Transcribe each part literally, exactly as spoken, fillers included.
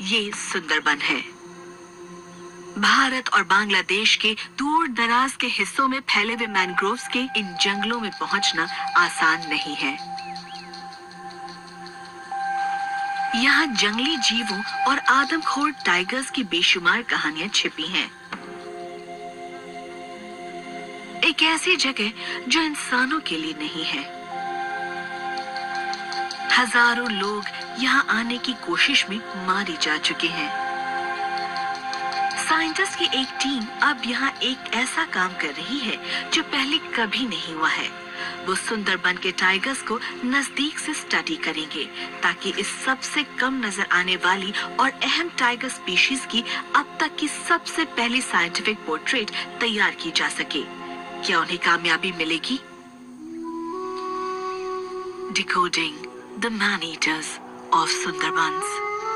ये सुंदरबन है। भारत और बांग्लादेश के दूर दराज के हिस्सों में फैले हुए मैंग्रोव्स के इन जंगलों में पहुंचना आसान नहीं है। यहाँ जंगली जीवों और आदमखोर टाइगर्स की बेशुमार कहानियां छिपी हैं। एक ऐसी जगह जो इंसानों के लिए नहीं है। हजारों लोग यहाँ आने की कोशिश में मारे जा चुके हैं। साइंटिस्ट की एक टीम अब यहाँ एक ऐसा काम कर रही है जो पहले कभी नहीं हुआ है। वो सुंदरबन के टाइगर्स को नजदीक से स्टडी करेंगे ताकि इस सबसे कम नजर आने वाली और अहम टाइगर स्पीशीज की अब तक की सबसे पहली साइंटिफिक पोर्ट्रेट तैयार की जा सके। क्या उन्हें कामयाबी मिलेगी? Decoding the man eaters of Sundarbans.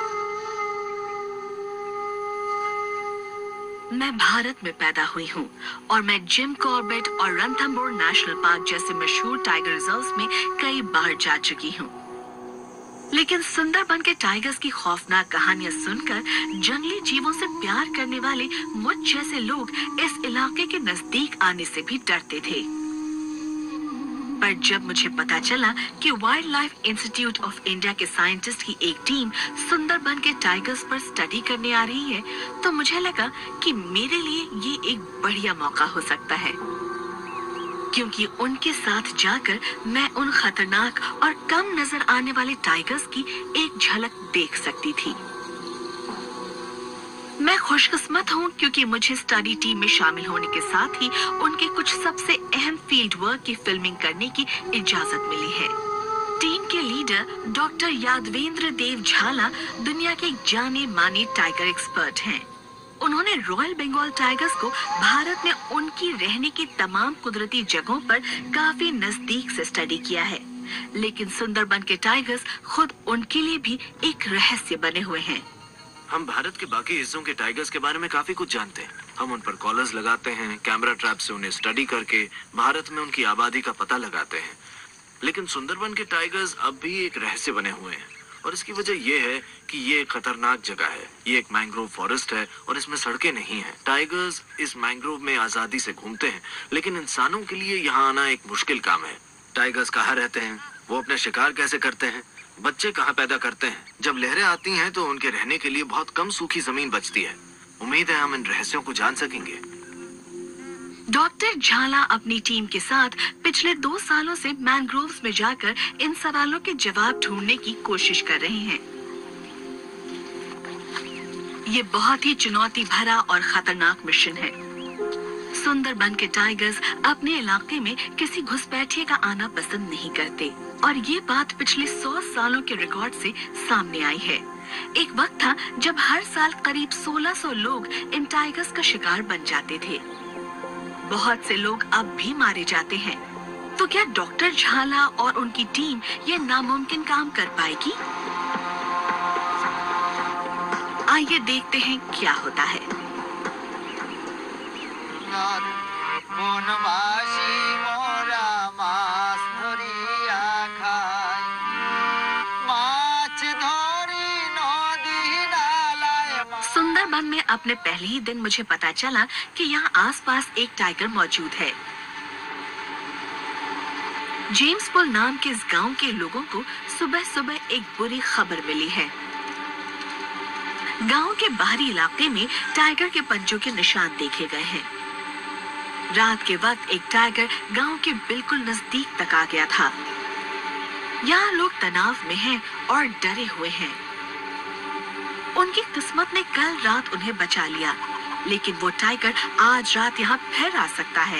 मैं भारत में पैदा हुई हूँ और मैं जिम कॉर्बेट और रणथंबोर नेशनल पार्क जैसे मशहूर टाइगर रिजर्व्स में कई बार जा चुकी हूँ। लेकिन सुंदरबन के टाइगर्स की खौफनाक कहानियां सुनकर जंगली जीवों से प्यार करने वाले मुझ जैसे लोग इस इलाके के नजदीक आने से भी डरते थे। पर जब मुझे पता चला कि wildlife institute of India के साइंटिस्ट की एक टीम सुंदरबन के टाइगर्स पर स्टडी करने आ रही है, तो मुझे लगा कि मेरे लिए ये एक बढ़िया मौका हो सकता है, क्योंकि उनके साथ जाकर मैं उन खतरनाक और कम नजर आने वाले टाइगर्स की एक झलक देख सकती थी। मैं खुशकिस्मत हूँ क्योंकि मुझे स्टडी टीम में शामिल होने के साथ ही उनके कुछ सबसे अहम फील्ड वर्क की फिल्मिंग करने की इजाजत मिली है। टीम के लीडर डॉक्टर यादवेंद्र देव झाला दुनिया के जाने माने टाइगर एक्सपर्ट हैं। उन्होंने रॉयल बंगाल टाइगर्स को भारत में उनकी रहने की तमाम कुदरती जगहों पर काफी नजदीक से स्टडी किया है, लेकिन सुंदरबन के टाइगर्स खुद उनके लिए भी एक रहस्य बने हुए हैं। हम भारत के बाकी हिस्सों के टाइगर्स के बारे में काफी कुछ जानते हैं। हम उन पर कॉलर्स लगाते हैं, कैमरा ट्रैप से उन्हें स्टडी करके भारत में उनकी आबादी का पता लगाते हैं। लेकिन सुंदरबन के टाइगर्स अब भी एक रहस्य बने हुए हैं, और इसकी वजह यह है कि ये एक खतरनाक जगह है। ये एक मैंग्रोव फॉरेस्ट है और इसमें सड़कें नहीं हैं। टाइगर्स इस मैंग्रोव में आजादी से घूमते हैं, लेकिन इंसानों के लिए यहाँ आना एक मुश्किल काम है। टाइगर्स कहाँ रहते हैं, वो अपने शिकार कैसे करते हैं, बच्चे कहाँ पैदा करते हैं, जब लहरें आती हैं तो उनके रहने के लिए बहुत कम सूखी जमीन बचती है। उम्मीद है हम इन रहस्यों को जान सकेंगे। डॉक्टर झाला अपनी टीम के साथ पिछले दो सालों से मैंग्रोव्स में जाकर इन सवालों के जवाब ढूंढने की कोशिश कर रहे हैं। ये बहुत ही चुनौती भरा और खतरनाक मिशन है। सुंदरबन के टाइगर्स अपने इलाके में किसी घुसपैठिए का आना पसंद नहीं करते, और ये बात पिछले सौ सालों के रिकॉर्ड से सामने आई है। एक वक्त था जब हर साल करीब सोलह सौ लोग इन टाइगर्स का शिकार बन जाते थे। बहुत से लोग अब भी मारे जाते हैं। तो क्या डॉक्टर झाला और उनकी टीम ये नामुमकिन काम कर पाएगी? आइए देखते हैं क्या होता है। सुंदरबन में अपने पहले ही दिन मुझे पता चला कि यहाँ आसपास एक टाइगर मौजूद है। जेम्सपुर नाम के इस गांव के लोगों को सुबह सुबह एक बुरी खबर मिली है। गांव के बाहरी इलाके में टाइगर के पंजों के निशान देखे गए हैं। रात के वक्त एक टाइगर गांव के बिल्कुल नजदीक तक आ गया था। यहाँ लोग तनाव में हैं और डरे हुए हैं। उनकी किस्मत ने कल रात उन्हें बचा लिया, लेकिन वो टाइगर आज रात यहाँ फिर आ सकता है।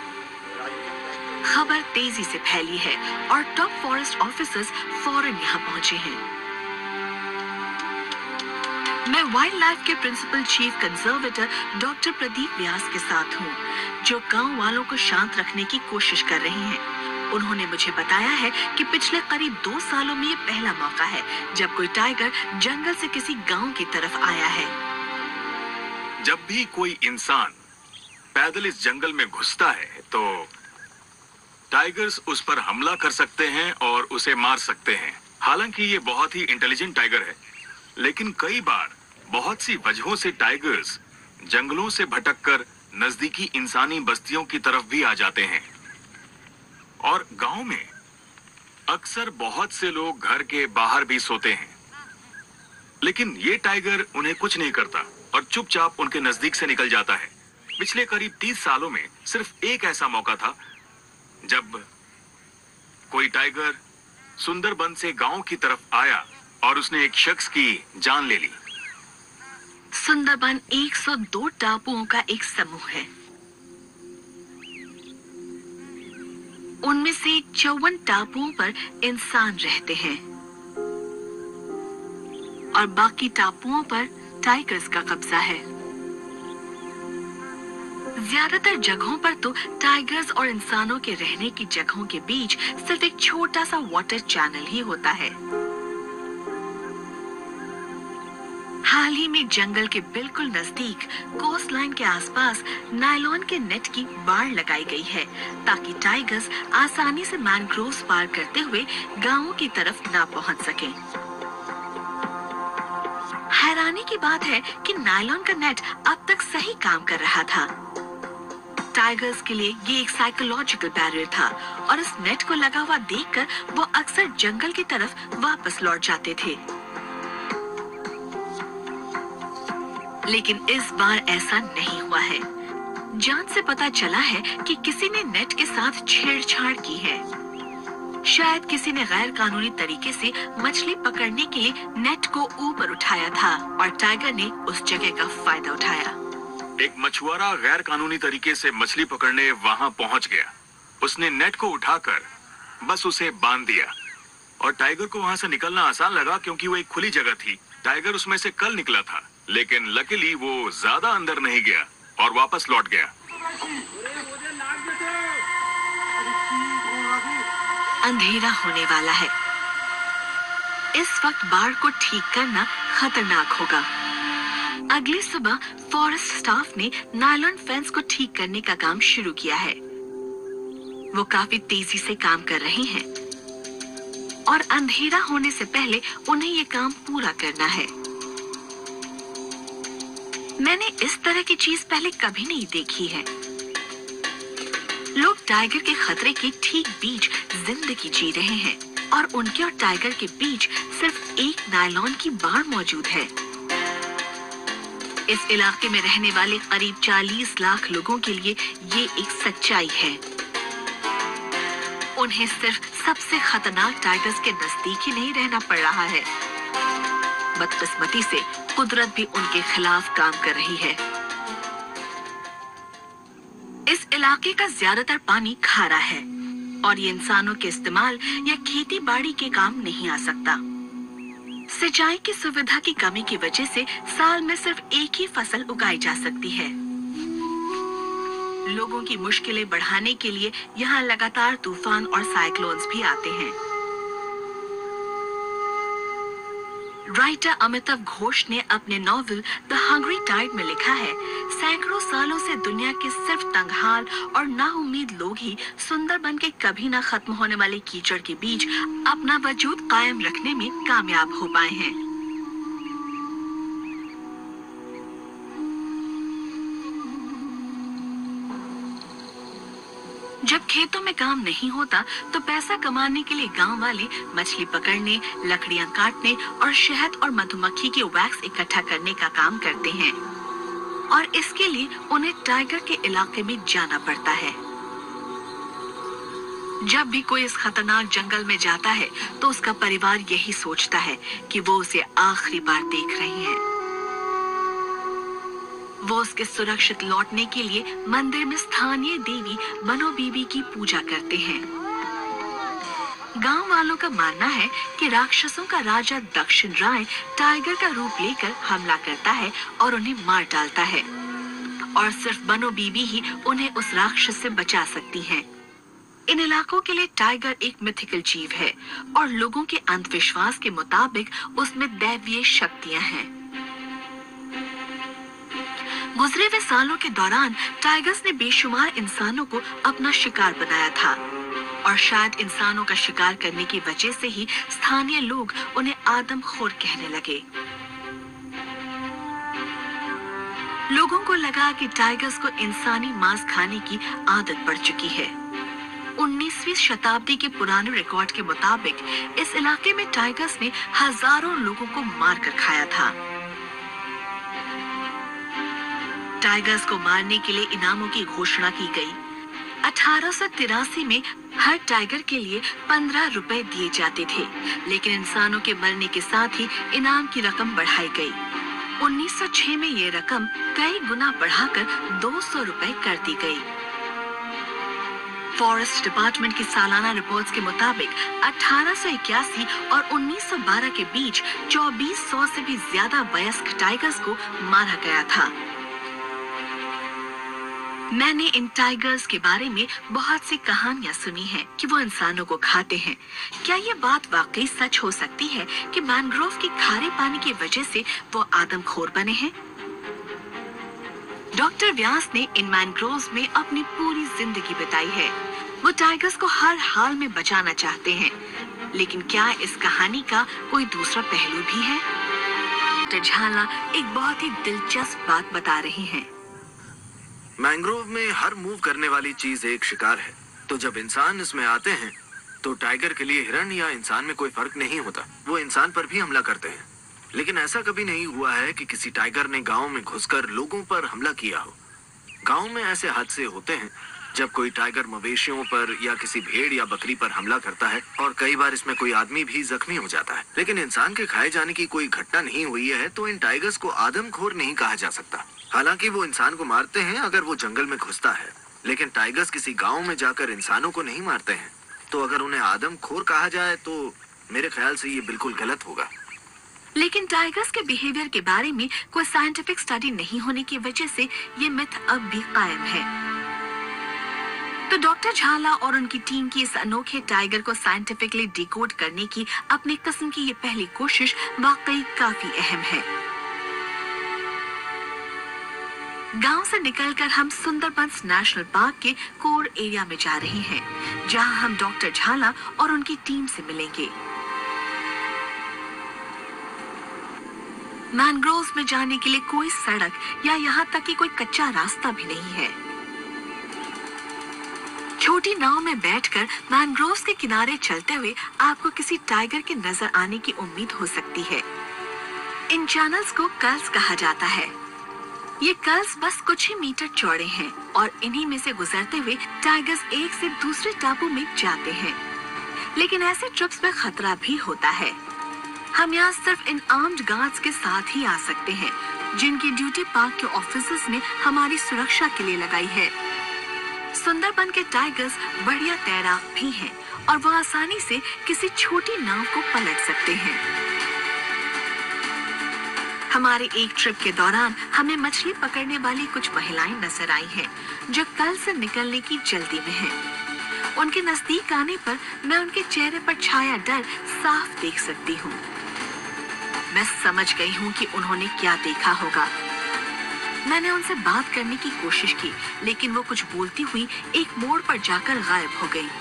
खबर तेजी से फैली है और टॉप फॉरेस्ट ऑफिसर्स फौरन यहाँ पहुंचे हैं। मैं वाइल्ड लाइफ के principal chief conservator doctor Pradeep Vyas के साथ हूँ, जो गांव वालों को शांत रखने की कोशिश कर रहे हैं। उन्होंने मुझे बताया है कि पिछले करीब दो सालों में ये पहला मौका है जब कोई टाइगर जंगल से किसी गांव की तरफ आया है। जब भी कोई इंसान पैदल इस जंगल में घुसता है तो टाइगर्स उस पर हमला कर सकते हैं और उसे मार सकते हैं। हालांकि ये बहुत ही इंटेलिजेंट टाइगर है, लेकिन कई बार बहुत सी वजहों से टाइगर्स जंगलों से भटककर नजदीकी इंसानी बस्तियों की तरफ भी आ जाते हैं। और गांव में अक्सर बहुत से लोग घर के बाहर भी सोते हैं, लेकिन ये टाइगर उन्हें कुछ नहीं करता और चुपचाप उनके नजदीक से निकल जाता है। पिछले करीब तीस सालों में सिर्फ एक ऐसा मौका था जब कोई टाइगर सुंदरबन से गांव की तरफ आया और उसने एक शख्स की जान ले ली। सुंदरबन एक सौ दो टापुओं का एक समूह है। उनमें से चौवन टापुओं पर इंसान रहते हैं और बाकी टापुओं पर टाइगर्स का कब्जा है। ज्यादातर जगहों पर तो टाइगर्स और इंसानों के रहने की जगहों के बीच सिर्फ एक छोटा सा वाटर चैनल ही होता है। हाल ही में जंगल के बिल्कुल नजदीक कोस्ट लाइन के आसपास नायलॉन के नेट की बाड़ लगाई गई है ताकि टाइगर्स आसानी से मैनग्रोव्स पार करते हुए गांवों की तरफ ना पहुंच सकें। हैरानी की बात है कि नायलॉन का नेट अब तक सही काम कर रहा था। टाइगर्स के लिए ये एक साइकोलॉजिकल बैरियर था और इस नेट को लगा हुआ देखकर वो अक्सर जंगल की तरफ वापस लौट जाते थे। लेकिन इस बार ऐसा नहीं हुआ है। जांच से पता चला है कि किसी ने नेट के साथ छेड़छाड़ की है। शायद किसी ने गैर कानूनी तरीके से मछली पकड़ने के लिए नेट को ऊपर उठाया था और टाइगर ने उस जगह का फायदा उठाया। एक मछुआरा गैर कानूनी तरीके से मछली पकड़ने वहां पहुंच गया। उसने नेट को उठाकर बस उसे बांध दिया और टाइगर को वहां से निकलना आसान लगा क्योंकि वो एक खुली जगह थी। टाइगर उसमें से कल निकला था, लेकिन लकीली वो ज्यादा अंदर नहीं गया और वापस लौट गया। अंधेरा होने वाला है। इस वक्त बाढ़ को ठीक करना खतरनाक होगा। अगली सुबह फॉरेस्ट स्टाफ ने नायलॉन फेंस को ठीक करने का काम शुरू किया है। वो काफी तेजी से काम कर रहे हैं और अंधेरा होने से पहले उन्हें ये काम पूरा करना है। मैंने इस तरह की चीज पहले कभी नहीं देखी है। लोग टाइगर के खतरे के ठीक बीच जिंदगी जी रहे हैं और उनके और टाइगर के बीच सिर्फ एक नायलॉन की बाड़ मौजूद है। इस इलाके में रहने वाले करीब चालीस लाख लोगों के लिए ये एक सच्चाई है। उन्हें सिर्फ सबसे खतरनाक टाइगर्स के नजदीक ही नहीं रहना पड़ रहा है। बदकिस्मती से कुदरत भी उनके खिलाफ काम कर रही है। इस इलाके का ज्यादातर पानी खारा है और ये इंसानों के इस्तेमाल या खेती बाड़ी के काम नहीं आ सकता। सिंचाई की सुविधा की कमी की वजह से साल में सिर्फ एक ही फसल उगाई जा सकती है। लोगों की मुश्किलें बढ़ाने के लिए यहाँ लगातार तूफान और साइक्लोन्स भी आते हैं। राइटर अमिताभ घोष ने अपने नॉवेल द हंग्री टाइड में लिखा है, सैकड़ों सालों से दुनिया के सिर्फ तंगहाल और नाउम्मीद लोग ही सुंदरबन के कभी ना खत्म होने वाले कीचड़ के बीच अपना वजूद कायम रखने में कामयाब हो पाए हैं। जब खेतों में काम नहीं होता तो पैसा कमाने के लिए गांव वाले मछली पकड़ने, लकड़ियां काटने और शहद और मधुमक्खी के वैक्स इकट्ठा करने का काम करते हैं और इसके लिए उन्हें टाइगर के इलाके में जाना पड़ता है। जब भी कोई इस खतरनाक जंगल में जाता है तो उसका परिवार यही सोचता है कि वो उसे आखिरी बार देख रहे हैं। वो उसके सुरक्षित लौटने के लिए मंदिर में स्थानीय देवी बनो बीबी की पूजा करते हैं। गांव वालों का मानना है कि राक्षसों का राजा दक्षिण राय टाइगर का रूप लेकर हमला करता है और उन्हें मार डालता है और सिर्फ बनो बीबी ही उन्हें उस राक्षस से बचा सकती हैं। इन इलाकों के लिए टाइगर एक मिथिकल जीव है और लोगों के अंधविश्वास के मुताबिक उसमें दैवीय शक्तियां हैं। गुजरे हुए सालों के दौरान टाइगर्स ने बेशुमार इंसानों को अपना शिकार बनाया था और शायद इंसानों का शिकार करने की वजह से ही स्थानीय लोग उन्हें आदमखोर कहने लगे। लोगों को लगा कि टाइगर्स को इंसानी मांस खाने की आदत पड़ चुकी है। उन्नीसवीं शताब्दी के पुराने रिकॉर्ड के मुताबिक इस इलाके में टाइगर्स ने हजारों लोगों को मारकर खाया था। टाइगर्स को मारने के लिए इनामों की घोषणा की गई। अठारह सौ तिरासी में हर टाइगर के लिए पंद्रह रुपए दिए जाते थे, लेकिन इंसानों के मरने के साथ ही इनाम की रकम बढ़ाई गई। उन्नीस सौ छह में ये रकम कई गुना बढ़ाकर दो सौ रुपए कर दी गई। फॉरेस्ट डिपार्टमेंट की सालाना रिपोर्ट्स के मुताबिक अठारह सौ इक्यासी और उन्नीस सौ बारह के बीच चौबीस सौ से भी ज्यादा वयस्क टाइगर्स को मारा गया था। मैंने इन टाइगर्स के बारे में बहुत सी कहानियां सुनी हैं कि वो इंसानों को खाते हैं। क्या ये बात वाकई सच हो सकती है कि मैंग्रोव के खारे पानी की वजह से वो आदमखोर बने हैं? डॉक्टर व्यास ने इन मैंग्रोव्स में अपनी पूरी जिंदगी बिताई है। वो टाइगर्स को हर हाल में बचाना चाहते हैं, लेकिन क्या इस कहानी का कोई दूसरा पहलू भी है? डॉक्टर झाला एक बहुत ही दिलचस्प बात बता रही हैं। मैंग्रोव में हर मूव करने वाली चीज एक शिकार है, तो जब इंसान इसमें आते हैं तो टाइगर के लिए हिरण या इंसान में कोई फर्क नहीं होता, वो इंसान पर भी हमला करते हैं। लेकिन ऐसा कभी नहीं हुआ है कि किसी टाइगर ने गांव में घुसकर लोगों पर हमला किया हो। गांव में ऐसे हादसे होते हैं जब कोई टाइगर मवेशियों पर या किसी भेड़ या बकरी पर हमला करता है, और कई बार इसमें कोई आदमी भी जख्मी हो जाता है। लेकिन इंसान के खाए जाने की कोई घटना नहीं हुई है, तो इन टाइगर्स को आदमखोर नहीं कहा जा सकता। हालांकि वो इंसान को मारते हैं अगर वो जंगल में घुसता है, लेकिन टाइगर्स किसी गांव में जाकर इंसानों को नहीं मारते हैं। तो अगर उन्हें आदमखोर कहा जाए तो मेरे ख्याल से ये बिल्कुल गलत होगा। लेकिन टाइगर्स के बिहेवियर के बारे में कोई साइंटिफिक स्टडी नहीं होने की वजह से ये मिथ अब भी कायम है। तो डॉक्टर झाला और उनकी टीम की इस अनोखे टाइगर को साइंटिफिकली डिकोड करने की अपनी किस्म की ये पहली कोशिश वाकई काफी अहम है। गांव से निकलकर हम सुंदरबंस नेशनल पार्क के कोर एरिया में जा रहे हैं, जहां हम डॉक्टर झाला और उनकी टीम से मिलेंगे। मैंग्रोव्स में जाने के लिए कोई सड़क या यहाँ तक कि कोई कच्चा रास्ता भी नहीं है। छोटी नाव में बैठकर मैंग्रोव्स के किनारे चलते हुए आपको किसी टाइगर के नजर आने की उम्मीद हो सकती है। इन चैनल्स को कल्स कहा जाता है। ये कल्स बस कुछ ही मीटर चौड़े हैं और इन्हीं में से गुजरते हुए टाइगर्स एक से दूसरे टापू में जाते हैं। लेकिन ऐसे ट्रिप्स में खतरा भी होता है। हम यहाँ सिर्फ इन आर्म्ड गार्ड्स के साथ ही आ सकते हैं, जिनकी ड्यूटी पार्क के ऑफिसर्स ने हमारी सुरक्षा के लिए लगाई है। सुंदरबन के टाइगर्स बढ़िया तैराक भी हैं और वो आसानी से किसी छोटी नाव को पलट सकते हैं। हमारे एक ट्रिप के दौरान हमें मछली पकड़ने वाली कुछ महिलाएं नजर आई हैं, जो कल से निकलने की जल्दी में हैं। उनके नजदीक आने पर मैं उनके चेहरे पर छाया डर साफ देख सकती हूँ। मैं समझ गई हूँ कि उन्होंने क्या देखा होगा। मैंने उनसे बात करने की कोशिश की, लेकिन वो कुछ बोलती हुई एक मोड़ पर जाकर गायब हो गई।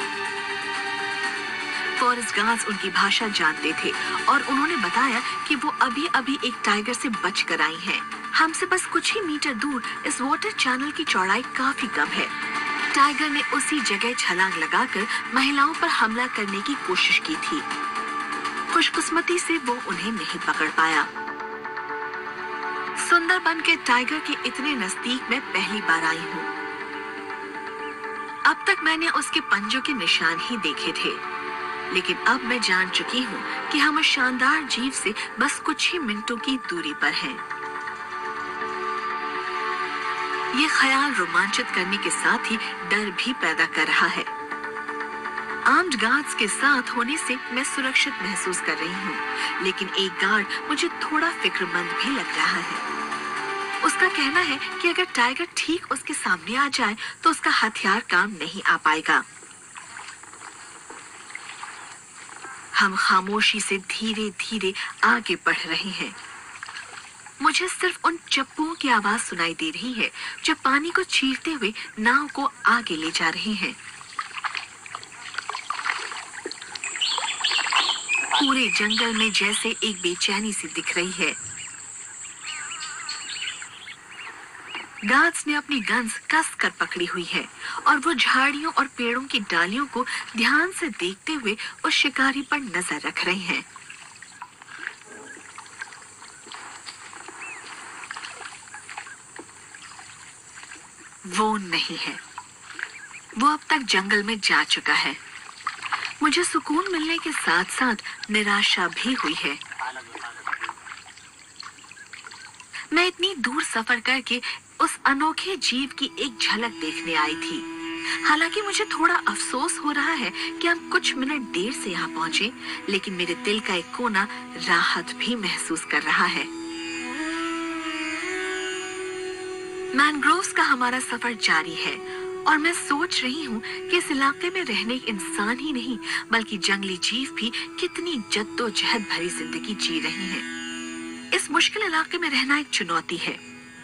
फॉरेस्ट गार्ड्स उनकी भाषा जानते थे और उन्होंने बताया कि वो अभी अभी एक टाइगर से बच कर आई हैं। हमसे बस कुछ ही मीटर दूर इस वाटर चैनल की चौड़ाई काफी कम है। टाइगर ने उसी जगह छलांग लगाकर महिलाओं पर हमला करने की कोशिश की थी। खुशकिस्मती से वो उन्हें नहीं पकड़ पाया। सुंदरबन के टाइगर के इतने नजदीक मैं पहली बार आई हूँ। अब तक मैंने उसके पंजों के निशान ही देखे थे, लेकिन अब मैं जान चुकी हूँ कि हम इस शानदार जीव से बस कुछ ही मिनटों की दूरी पर हैं। ये ख्याल रोमांचित करने के साथ ही डर भी पैदा कर रहा है। आर्म्ड गार्ड्स के साथ होने से मैं सुरक्षित महसूस कर रही हूँ, लेकिन एक गार्ड मुझे थोड़ा फिक्रमंद भी लग रहा है। उसका कहना है कि अगर टाइगर ठीक उसके सामने आ जाए तो उसका हथियार काम नहीं आ पाएगा। हम खामोशी से धीरे धीरे आगे बढ़ रहे हैं। मुझे सिर्फ उन चप्पुओं की आवाज सुनाई दे रही है जो पानी को चीरते हुए नाव को आगे ले जा रहे हैं। पूरे जंगल में जैसे एक बेचैनी सी दिख रही है। गार्ड्स ने अपनी गन्स कस कर पकड़ी हुई है और वो झाड़ियों और पेड़ों की डालियों को ध्यान से देखते हुए उस शिकारी पर नजर रख रहे हैं। वो नहीं है, वो अब तक जंगल में जा चुका है। मुझे सुकून मिलने के साथ साथ निराशा भी हुई है। मैं इतनी दूर सफर करके उस अनोखे जीव की एक झलक देखने आई थी। हालांकि मुझे थोड़ा अफसोस हो रहा है कि हम कुछ मिनट देर से यहाँ पहुंचे, लेकिन मेरे दिल का एक कोना राहत भी महसूस कर रहा है। मैनग्रोव्स का हमारा सफर जारी है और मैं सोच रही हूँ कि इस इलाके में रहने इंसान ही नहीं बल्कि जंगली जीव भी कितनी जद्दोजहद भरी जिंदगी जी रहे हैं। इस मुश्किल इलाके में रहना एक चुनौती है।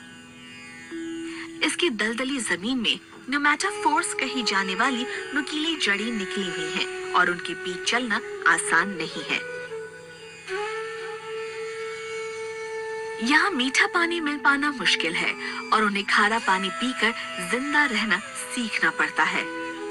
इसकी दलदली जमीन में न्यूमेटाफोर्स कही जाने वाली नुकीली जड़ी निकली हुई हैं और उनके बीच चलना आसान नहीं है। यहाँ मीठा पानी मिल पाना मुश्किल है और उन्हें खारा पानी पीकर जिंदा रहना सीखना पड़ता है।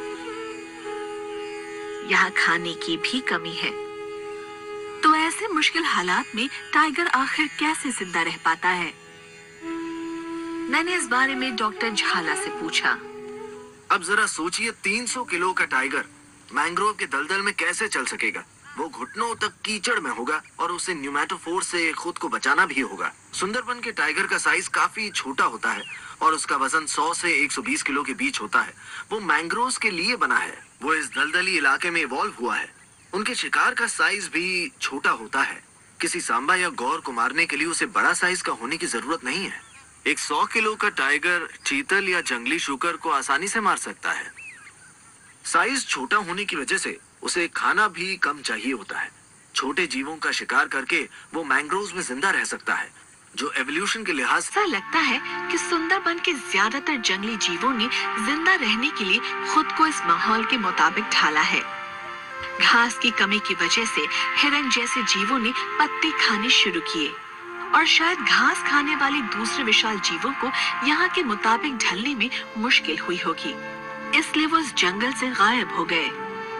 यहाँ खाने की भी कमी है। तो ऐसे मुश्किल हालात में टाइगर आखिर कैसे जिंदा रह पाता है? मैंने इस बारे में डॉक्टर झाला से पूछा। अब जरा सोचिए, तीन सौ किलो का टाइगर मैंग्रोव के दलदल में कैसे चल सकेगा? वो घुटनों तक कीचड़ में होगा और उसे न्यूमेटोफोर से खुद को बचाना भी होगा। सुंदरबन के टाइगर का साइज काफी छोटा होता है और उसका वजन सौ से एक सौ बीस किलो के बीच होता है। वो मैंग्रोव्स के लिए बना है। वो इस दलदली इलाके में इवॉल्व हुआ है। उनके शिकार का साइज भी छोटा होता है। किसी सांबा या गौर को मारने के लिए उसे बड़ा साइज का होने की जरूरत नहीं है। एक सौ किलो का टाइगर चीतल या जंगली शूकर को आसानी से मार सकता है। साइज छोटा होने की वजह से उसे खाना भी कम चाहिए होता है। छोटे जीवों का शिकार करके वो मैंग्रोव्स में जिंदा रह सकता है, जो एवोल्यूशन के लिहाज से लगता है कि सुंदरबन के ज्यादातर जंगली जीवों ने जिंदा रहने के लिए खुद को इस माहौल के मुताबिक ढाला है। घास की कमी की वजह से हिरन जैसे जीवों ने पत्ते खाने शुरू किए और शायद घास खाने वाले दूसरे विशाल जीवों को यहाँ के मुताबिक ढलने में मुश्किल हुई होगी, इसलिए वो इस जंगल से गायब हो गए।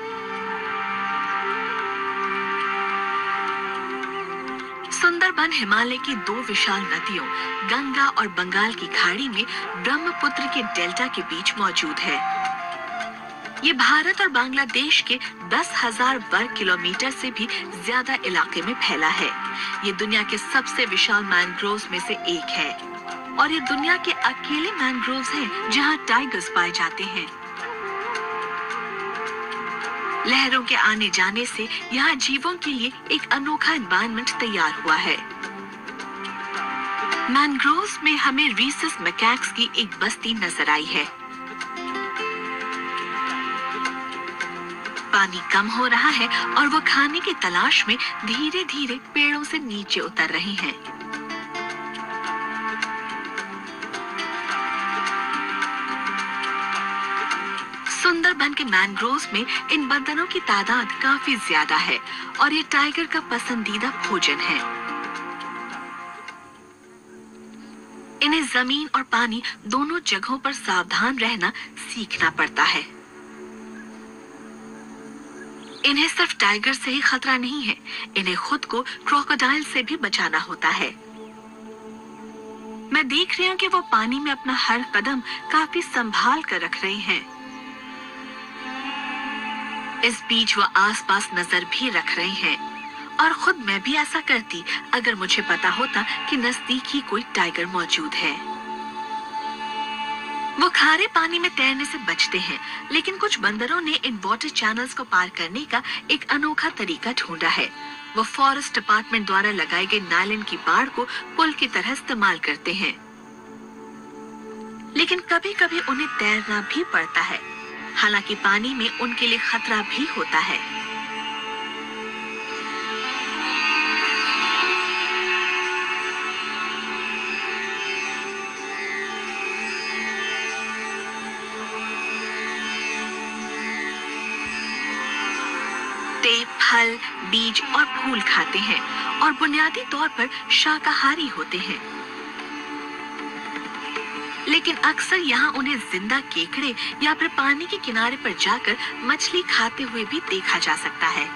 सुंदरबन हिमालय की दो विशाल नदियों गंगा और बंगाल की खाड़ी में ब्रह्मपुत्र के डेल्टा के बीच मौजूद है। ये भारत और बांग्लादेश के दस हजार वर्ग किलोमीटर से भी ज्यादा इलाके में फैला है। ये दुनिया के सबसे विशाल मैनग्रोव्स में से एक है और ये दुनिया के अकेले मैनग्रोव्स हैं जहां टाइगर्स पाए जाते हैं। लहरों के आने जाने से यहाँ जीवों के लिए एक अनोखा एनवायरनमेंट तैयार हुआ है। मैनग्रोव्स में हमें रीसस मैकैक्स की एक बस्ती नजर आई है। पानी कम हो रहा है और वो खाने की तलाश में धीरे धीरे पेड़ों से नीचे उतर रहे हैं। सुंदरबन के मैनग्रोव्स में इन बंदरों की तादाद काफी ज्यादा है और ये टाइगर का पसंदीदा भोजन है। इन्हें जमीन और पानी दोनों जगहों पर सावधान रहना सीखना पड़ता है। इन्हें सिर्फ टाइगर से ही खतरा नहीं है, इन्हें खुद को क्रोकोडाइल से भी बचाना होता है। मैं देख रही हूँ कि वो पानी में अपना हर कदम काफी संभाल कर रख रहे हैं। इस बीच वो आसपास नजर भी रख रहे हैं और खुद मैं भी ऐसा करती अगर मुझे पता होता कि नजदीक ही कोई टाइगर मौजूद है। वो खारे पानी में तैरने से बचते हैं, लेकिन कुछ बंदरों ने इन वाटर चैनल्स को पार करने का एक अनोखा तरीका ढूंढा है। वो फॉरेस्ट डिपार्टमेंट द्वारा लगाए गए नायलॉन की बाड़ को पुल की तरह इस्तेमाल करते हैं, लेकिन कभी-कभी उन्हें तैरना भी पड़ता है। हालांकि पानी में उनके लिए खतरा भी होता है। ते फल, बीज और फूल खाते हैं और बुनियादी तौर पर शाकाहारी होते हैं। लेकिन अक्सर यहाँ उन्हें जिंदा केकड़े या फिर पानी के किनारे पर जाकर मछली खाते हुए भी देखा जा सकता है।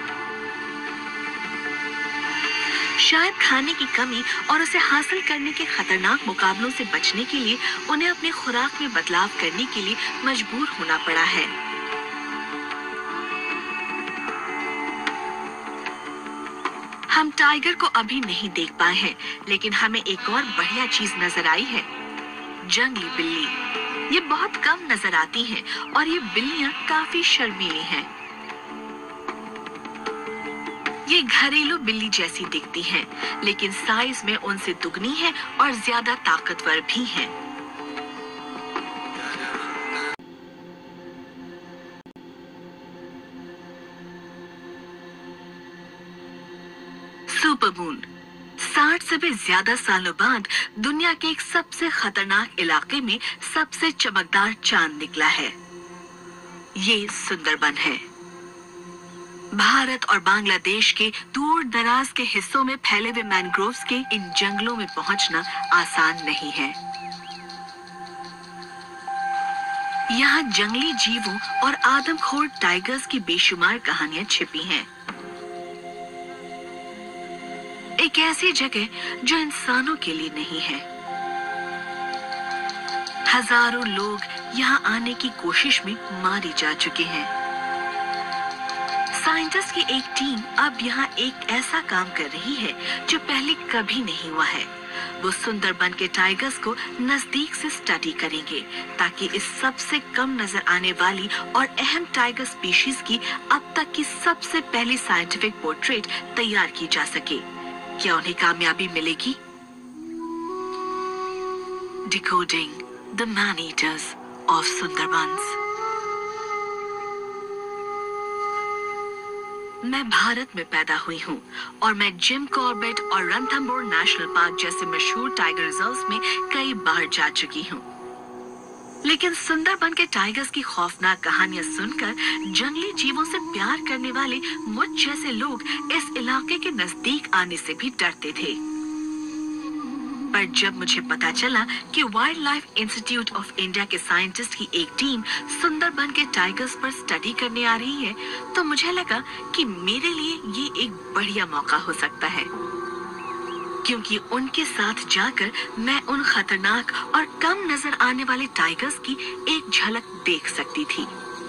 शायद खाने की कमी और उसे हासिल करने के खतरनाक मुकाबलों से बचने के लिए उन्हें अपनी खुराक में बदलाव करने के लिए मजबूर होना पड़ा है। हम टाइगर को अभी नहीं देख पाए हैं, लेकिन हमें एक और बढ़िया चीज नजर आई है, जंगली बिल्ली। ये बहुत कम नजर आती हैं और ये बिल्लियां काफी शर्मीली हैं। ये घरेलू बिल्ली जैसी दिखती हैं, लेकिन साइज में उनसे दुगनी है और ज्यादा ताकतवर भी हैं। सुपरमून साठ से भी ज्यादा सालों बाद दुनिया के एक सबसे खतरनाक इलाके में सबसे चमकदार चांद निकला है। ये सुंदरबन है। भारत और बांग्लादेश के दूर दराज के हिस्सों में फैले हुए मैंग्रोव्स के इन जंगलों में पहुंचना आसान नहीं है। यहाँ जंगली जीवों और आदमखोर टाइगर्स की बेशुमार कहानियां छिपी हैं। एक ऐसी जगह जो इंसानों के लिए नहीं है। हजारों लोग यहाँ आने की कोशिश में मारे जा चुके हैं। साइंटिस्ट की एक टीम अब यहाँ एक ऐसा काम कर रही है जो पहले कभी नहीं हुआ है। वो सुंदरबन के टाइगर्स को नजदीक से स्टडी करेंगे ताकि इस सबसे कम नजर आने वाली और अहम टाइगर स्पीशीज की अब तक की सबसे पहली साइंटिफिक पोर्ट्रेट तैयार की जा सके। क्या उन्हें कामयाबी मिलेगी? Decoding the man-eaters of Sundarbans। मैं भारत में पैदा हुई हूँ और मैं जिम कॉर्बेट और रणथंबोर नेशनल पार्क जैसे मशहूर टाइगर रिजर्व्स में कई बार जा चुकी हूँ। लेकिन सुंदरबन के टाइगर्स की खौफनाक कहानियां सुनकर जंगली जीवों से प्यार करने वाले मुझ जैसे लोग इस इलाके के नजदीक आने से भी डरते थे। पर जब मुझे पता चला कि wildlife institute of India के साइंटिस्ट की एक टीम सुंदरबन के टाइगर्स पर स्टडी करने आ रही है, तो मुझे लगा कि मेरे लिए ये एक बढ़िया मौका हो सकता है, क्योंकि उनके साथ जाकर मैं उन खतरनाक और कम नजर आने वाले टाइगर्स की एक झलक देख सकती थी।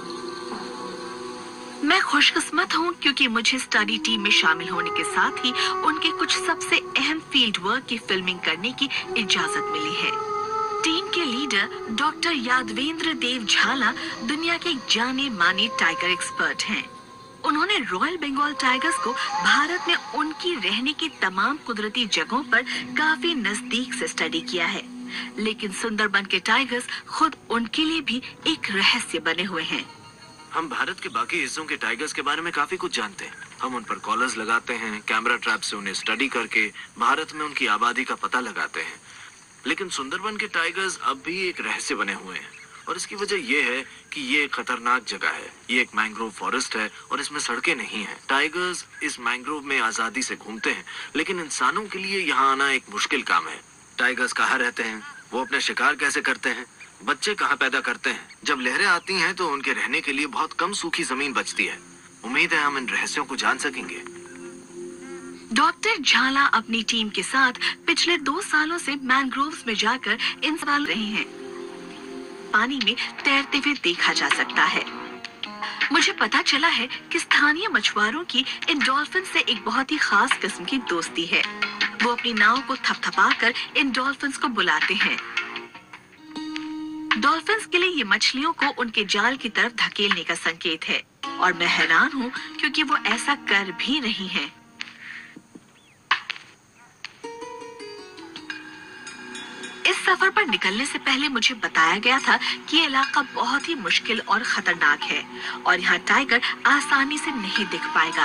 मैं खुशकिस्मत हूँ क्योंकि मुझे स्टडी टीम में शामिल होने के साथ ही उनके कुछ सबसे अहम फील्ड वर्क की फिल्मिंग करने की इजाजत मिली है। टीम के लीडर डॉक्टर यादवेंद्र देव झाला दुनिया के जाने माने टाइगर एक्सपर्ट हैं। उन्होंने रॉयल बंगाल टाइगर्स को भारत में उनकी रहने की तमाम कुदरती जगहों पर काफी नजदीक से स्टडी किया है, लेकिन सुंदरबन के टाइगर्स खुद उनके लिए भी एक रहस्य बने हुए हैं। हम भारत के बाकी हिस्सों के टाइगर्स के बारे में काफी कुछ जानते हैं। हम उन पर कॉलर्स लगाते हैं, कैमरा ट्रैप से उन्हें स्टडी करके भारत में उनकी आबादी का पता लगाते हैं। लेकिन सुंदरबन के टाइगर्स अब भी एक रहस्य बने हुए हैं, और इसकी वजह यह है कि ये एक खतरनाक जगह है। ये एक मैंग्रोव फॉरेस्ट है और इसमें सड़कें नहीं हैं। टाइगर्स इस मैंग्रोव में आजादी से घूमते हैं, लेकिन इंसानों के लिए यहाँ आना एक मुश्किल काम है। टाइगर्स कहाँ रहते हैं, वो अपने शिकार कैसे करते हैं, बच्चे कहाँ पैदा करते हैं, जब लहरें आती हैं तो उनके रहने के लिए बहुत कम सूखी जमीन बचती है। उम्मीद है हम इन रहस्यों को जान सकेंगे। डॉक्टर झाला अपनी टीम के साथ पिछले दो सालों से मैंग्रोव्स में जाकर इन सवाल रहे हैं। पानी में तैरते हुए देखा जा सकता है। मुझे पता चला है कि स्थानीय मछुआरों की इन डॉल्फिन से एक बहुत ही खास किस्म की दोस्ती है। वो अपनी नाव को थपथपाकर इन डॉल्फिन्स को बुलाते हैं। डॉल्फिन्स के लिए ये मछलियों को उनके जाल की तरफ धकेलने का संकेत है, और मैं हैरान हूँ क्योंकि वो ऐसा कर भी रही हैं। इस सफर पर निकलने से पहले मुझे बताया गया था कि ये इलाका बहुत ही मुश्किल और खतरनाक है और यहाँ टाइगर आसानी से नहीं दिख पाएगा।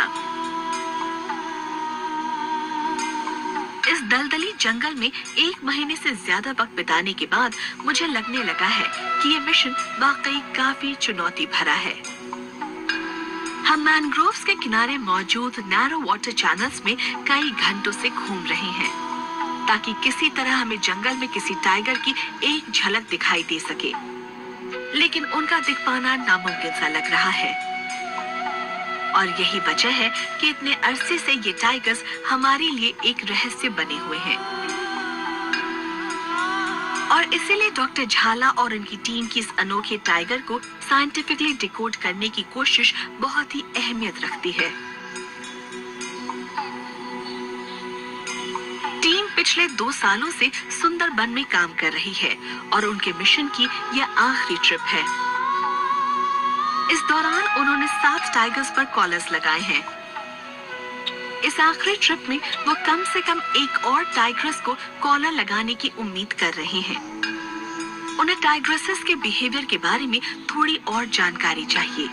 इस दलदली जंगल में एक महीने से ज्यादा वक्त बिताने के बाद मुझे लगने लगा है कि ये मिशन वाकई काफी चुनौती भरा है। हम मैनग्रोव्स के किनारे मौजूद नैरो वाटर चैनल्स में कई घंटों से घूम रहे हैं। ताकि किसी तरह हमें जंगल में किसी टाइगर की एक झलक दिखाई दे सके। लेकिन उनका दिख पाना नामुमकिन सा लग रहा है। और यही वजह है कि इतने अरसे से ये टाइगर्स हमारे लिए एक रहस्य बने हुए हैं। और इसीलिए डॉक्टर झाला और उनकी टीम की इस अनोखे टाइगर को साइंटिफिकली डिकोड करने की कोशिश बहुत ही अहमियत रखती है। टीम पिछले दो सालों से सुंदरबन में काम कर रही है और उनके मिशन की यह आखिरी ट्रिप है। इस दौरान उन्होंने सात टाइगर्स पर कॉलर्स लगाए हैं। इस आखिरी ट्रिप में वो कम से कम एक और टाइग्रेस को कॉलर लगाने की उम्मीद कर रहे हैं। उन्हें टाइग्रेसेस के बिहेवियर के बारे में थोड़ी और जानकारी चाहिए।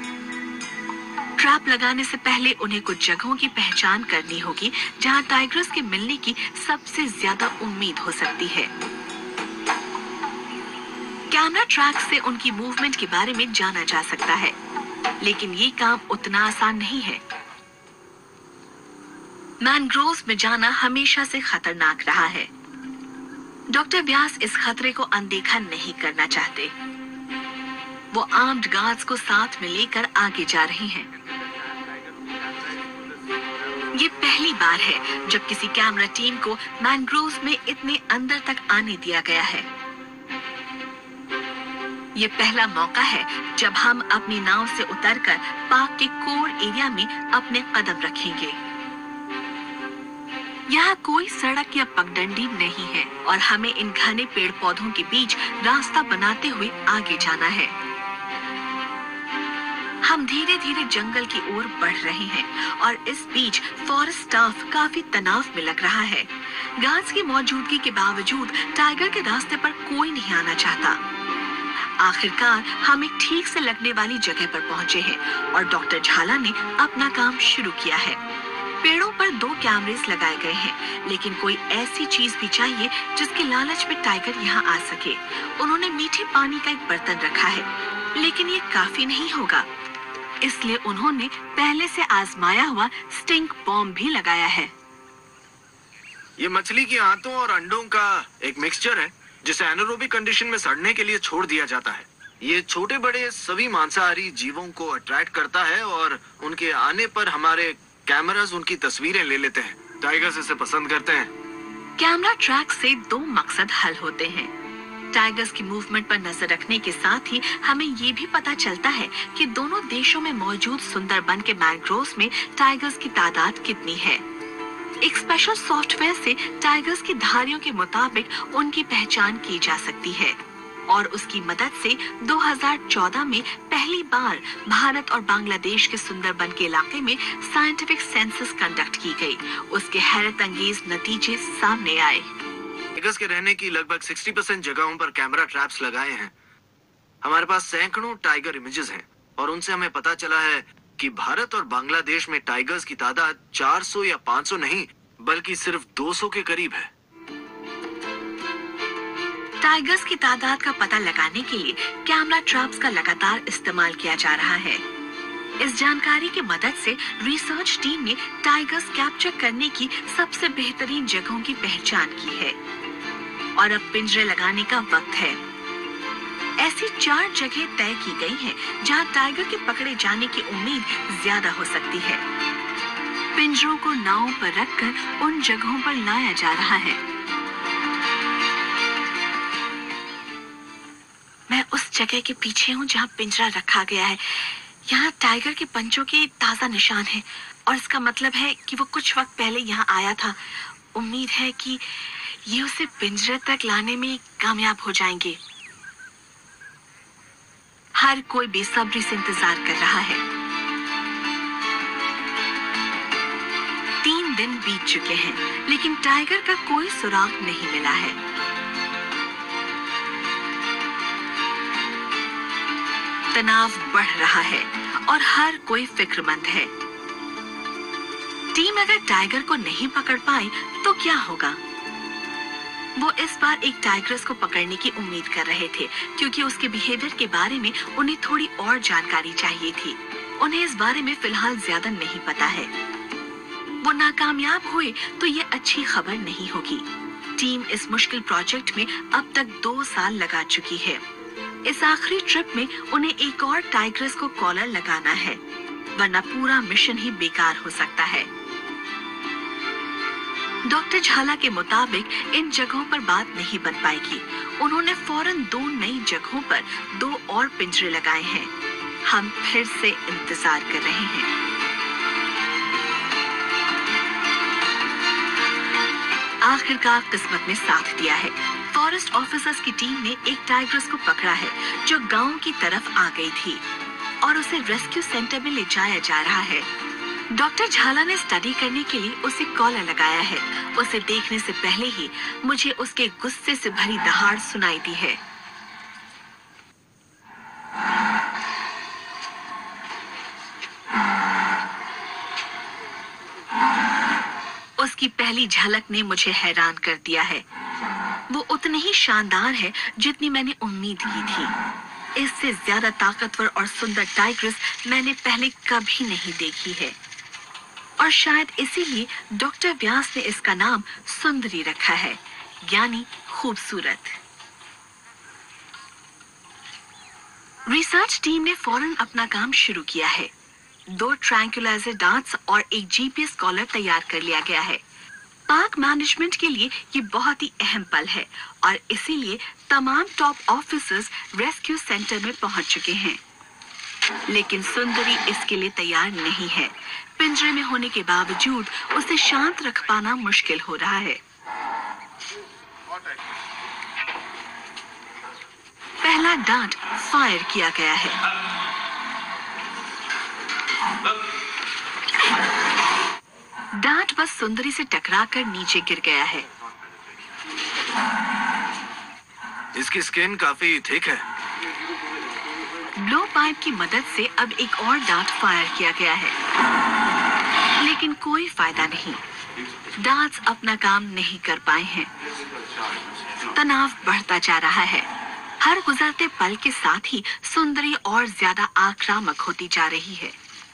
ट्रैप लगाने से पहले उन्हें कुछ जगहों की पहचान करनी होगी जहां टाइग्रेस के मिलने की सबसे ज्यादा उम्मीद हो सकती है। कैमरा ट्रैक से उनकी मूवमेंट के बारे में जाना जा सकता है, लेकिन ये काम उतना आसान नहीं है। मैनग्रोव्स में जाना हमेशा से खतरनाक रहा है। डॉक्टर व्यास इस खतरे को अनदेखा नहीं करना चाहते। वो आर्म्ड गार्ड्स को साथ में लेकर आगे जा रहे हैं। ये पहली बार है जब किसी कैमरा टीम को मैनग्रोव्स में इतने अंदर तक आने दिया गया है। ये पहला मौका है जब हम अपनी नाव से उतरकर पार्क के कोर एरिया में अपने कदम रखेंगे। यहाँ कोई सड़क या पगडंडी नहीं है और हमें इन घने पेड़ पौधों के बीच रास्ता बनाते हुए आगे जाना है। हम धीरे धीरे जंगल की ओर बढ़ रहे हैं और इस बीच फॉरेस्ट स्टाफ काफी तनाव में लग रहा है। गार्ड्स की मौजूदगी के बावजूद टाइगर के रास्ते पर कोई नहीं आना चाहता। आखिरकार हम एक ठीक से लगने वाली जगह पर पहुंचे हैं और डॉक्टर झाला ने अपना काम शुरू किया है। पेड़ों पर दो कैमरेस लगाए गए हैं, लेकिन कोई ऐसी चीज भी चाहिए जिसके लालच में टाइगर यहाँ आ सके। उन्होंने मीठे पानी का एक बर्तन रखा है, लेकिन ये काफी नहीं होगा, इसलिए उन्होंने पहले से आजमाया हुआ स्टिंक बॉम्ब भी लगाया है। ये मछली की आंतों और अंडों का एक मिक्सचर है जिसे एनारोबिक कंडीशन में सड़ने के लिए छोड़ दिया जाता है। ये छोटे बड़े सभी मांसाहारी जीवों को अट्रैक्ट करता है और उनके आने पर हमारे कैमरास उनकी तस्वीरें ले लेते हैं। टाइगर्स इसे पसंद करते हैं। कैमरा ट्रैक से दो मकसद हल होते हैं। टाइगर्स की मूवमेंट पर नजर रखने के साथ ही हमें ये भी पता चलता है कि दोनों देशों में मौजूद सुंदरबन के मैनग्रोव्स में टाइगर्स की तादाद कितनी है। एक स्पेशल सॉफ्टवेयर से टाइगर्स की धारियों के मुताबिक उनकी पहचान की जा सकती है और उसकी मदद से दो हज़ार चौदह में पहली बार भारत और बांग्लादेश के सुंदरबन के इलाके में साइंटिफिक सेंसस कंडक्ट की गई। उसके हैरत अंगेज नतीजे सामने आए। टाइगर्स के रहने की लगभग साठ परसेंट जगहों पर कैमरा ट्रैप्स लगाए हैं। हमारे पास सैकड़ों टाइगर इमेजेस हैं और उनसे हमें पता चला है कि भारत और बांग्लादेश में टाइगर्स की तादाद चार सौ या पाँच सौ नहीं बल्कि सिर्फ दो सौ के करीब है। टाइगर्स की तादाद का पता लगाने के लिए कैमरा ट्रैप्स का लगातार इस्तेमाल किया जा रहा है। इस जानकारी की मदद से रिसर्च टीम ने टाइगर्स कैप्चर करने की सबसे बेहतरीन जगहों की पहचान की है और अब पिंजरे लगाने का वक्त है। ऐसी चार जगह तय की गई हैं जहां टाइगर के पकड़े जाने की उम्मीद ज्यादा हो सकती है। पिंजरों को नाव पर रखकर उन जगहों पर लाया जा रहा है। मैं उस जगह के पीछे हूँ जहाँ पिंजरा रखा गया है। यहाँ टाइगर के पंजों के ताजा निशान हैं और इसका मतलब है कि वो कुछ वक्त पहले यहाँ आया था। उम्मीद है कि ये उसे पिंजरे तक लाने में कामयाब हो जाएंगे। हर कोई बेसब्री से इंतजार कर रहा है। तीन दिन बीत चुके हैं, लेकिन टाइगर का कोई सुराग नहीं मिला है। तनाव बढ़ रहा है और हर कोई फिक्रमंद है। टीम अगर टाइगर को नहीं पकड़ पाई तो क्या होगा? वो इस बार एक टाइग्रेस को पकड़ने की उम्मीद कर रहे थे क्योंकि उसके बिहेवियर के बारे में उन्हें थोड़ी और जानकारी चाहिए थी। उन्हें इस बारे में फिलहाल ज्यादा नहीं पता है। वो नाकामयाब हुए तो ये अच्छी खबर नहीं होगी। टीम इस मुश्किल प्रोजेक्ट में अब तक दो साल लगा चुकी है। इस आखिरी ट्रिप में उन्हें एक और टाइगर्स को कॉलर लगाना है, वरना पूरा मिशन ही बेकार हो सकता है। डॉक्टर झाला के मुताबिक इन जगहों पर बात नहीं बन पाएगी। उन्होंने फौरन दो नई जगहों पर दो और पिंजरे लगाए हैं। हम फिर से इंतजार कर रहे हैं। आखिरकार किस्मत ने साथ दिया है। फॉरेस्ट ऑफिसर्स की टीम ने एक टाइग्रेस को पकड़ा है जो गांव की तरफ आ गई थी और उसे रेस्क्यू सेंटर में ले जाया जा रहा है। डॉक्टर झाला ने स्टडी करने के लिए उसे कॉलर लगाया है। उसे देखने से पहले ही मुझे उसके गुस्से से भरी दहाड़ सुनाई दी है। उसकी पहली झलक ने मुझे हैरान कर दिया है। वो उतनी ही शानदार है जितनी मैंने उम्मीद की थी। इससे ज्यादा ताकतवर और सुंदर टाइग्रेस मैंने पहले कभी नहीं देखी है और शायद इसीलिए डॉक्टर व्यास ने इसका नाम सुंदरी रखा है, यानी खूबसूरत। रिसर्च टीम ने फौरन अपना काम शुरू किया है। दो ट्रैंक्युलाइजर डार्ट्स और एक जीपीएस कॉलर तैयार कर लिया गया है। पार्क मैनेजमेंट के लिए ये बहुत ही अहम पल है और इसीलिए तमाम टॉप ऑफिसर्स रेस्क्यू सेंटर में पहुंच चुके हैं। लेकिन सुंदरी इसके लिए तैयार नहीं है। पिंजरे में होने के बावजूद उसे शांत रख पाना मुश्किल हो रहा है। पहला डार्ट फायर किया गया है। डार्ट बस सुंदरी से टकराकर नीचे गिर गया है। इसकी स्किन काफी थिक है। ब्लो पाइप की मदद से अब एक और डार्ट फायर किया गया है, लेकिन कोई फायदा नहीं। डार्ट्स अपना काम नहीं कर पाए हैं। तनाव बढ़ता जा रहा है। हर गुजरते पल के साथ ही सुंदरी और ज्यादा आक्रामक होती जा रही है।